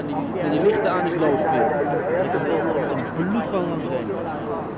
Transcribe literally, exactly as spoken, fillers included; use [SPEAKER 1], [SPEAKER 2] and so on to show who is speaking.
[SPEAKER 1] die, met die lichten aan is low speed. Je komt er met een bloed gewoon langs heen.